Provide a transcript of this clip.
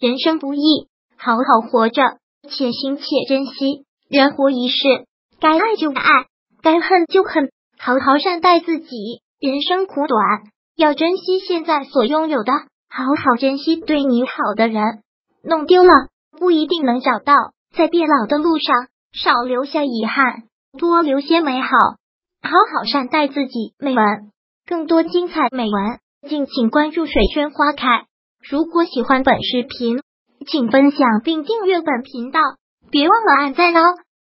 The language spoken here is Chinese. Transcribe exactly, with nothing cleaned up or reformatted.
人生不易，好好活着，且行且珍惜。人活一世，该爱就爱，该恨就恨，好好善待自己。人生苦短，要珍惜现在所拥有的，好好珍惜对你好的人。弄丢了，不一定能找到。在变老的路上，少留下遗憾，多留些美好。好好善待自己。美文，更多精彩美文，敬请关注水轩花开。如果喜欢本视频，请分享并订阅本频道，别忘了按赞哦。